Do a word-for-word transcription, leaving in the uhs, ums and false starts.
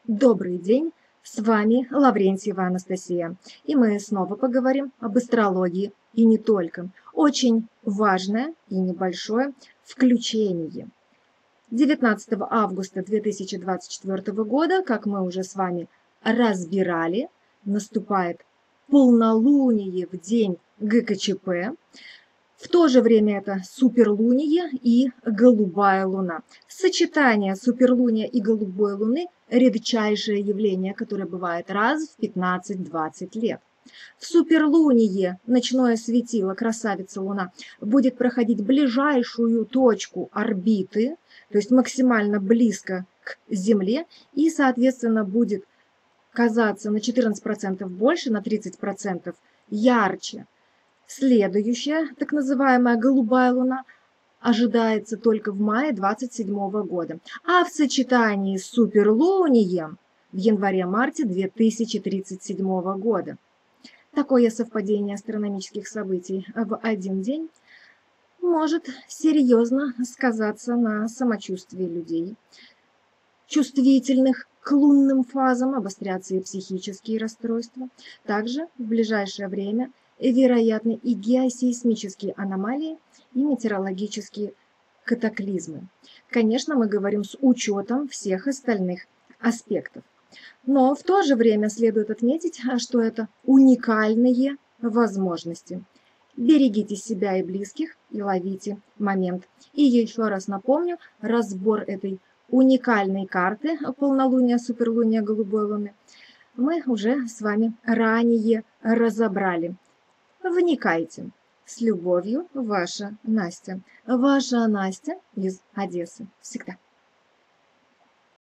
Добрый день, с вами Лаврентьева Анастасия, и мы снова поговорим об астрологии и не только. Очень важное и небольшое включение. девятнадцатого августа две тысячи двадцать четвёртого года, как мы уже с вами разбирали, наступает полнолуние в день гэ ка че пэ. В то же время это суперлуние и голубая луна. Сочетание суперлуния и голубой луны – редчайшее явление, которое бывает раз в пятнадцать-двадцать лет. В суперлуние ночное светило, красавица Луна, будет проходить ближайшую точку орбиты, то есть максимально близко к Земле, и, соответственно, будет казаться на четырнадцать процентов больше, на тридцать процентов ярче. Следующая, так называемая голубая луна, ожидается только в мае двадцать седьмого года, а в сочетании с суперлунием в январе-марте две тысячи тридцать седьмого года. Такое совпадение астрономических событий в один день может серьезно сказаться на самочувствии людей, чувствительных к лунным фазам, обострятся и психические расстройства. Также в ближайшее время вероятны и геосейсмические аномалии, и метеорологические катаклизмы. Конечно, мы говорим с учетом всех остальных аспектов. Но в то же время следует отметить, что это уникальные возможности. Берегите себя и близких и ловите момент. И еще раз напомню, разбор этой уникальной карты полнолуния, суперлуния, голубой луны мы уже с вами ранее разобрали. Вникайте. С любовью, ваша Настя. Ваша Настя из Одессы. Всегда.